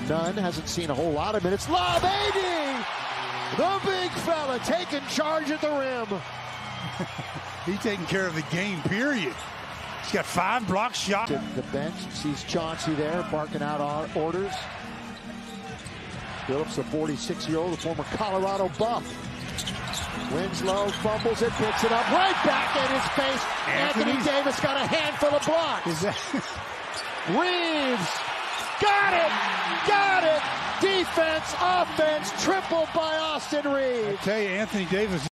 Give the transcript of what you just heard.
Nunn hasn't seen a whole lot of minutes. Lob, AD! The big fella taking charge at the rim. He's taking care of the game, period. He's got 5 block shots. The bench sees Chauncey there barking out orders. Phillips, the 46-year-old, the former Colorado Buff. Winslow fumbles it, picks it up, right back in his face. Anthony Davis got a handful of blocks. Reeves got it. Defense, offense, tripled by Austin Reeves. I tell you, Anthony Davis.